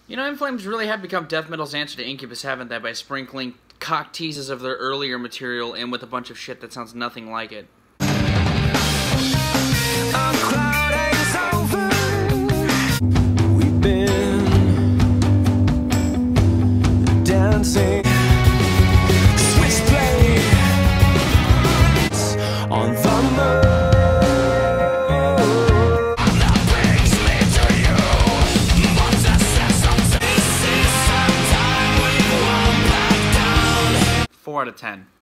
You know, In Flames really have become death metal's answer to Incubus, haven't they, by sprinkling cock teases of their earlier material in with a bunch of shit that sounds nothing like it. We've been dancing switchblade on the moon. That brings me to you. What's a sense? This is some time we won't back down. 4 out of 10.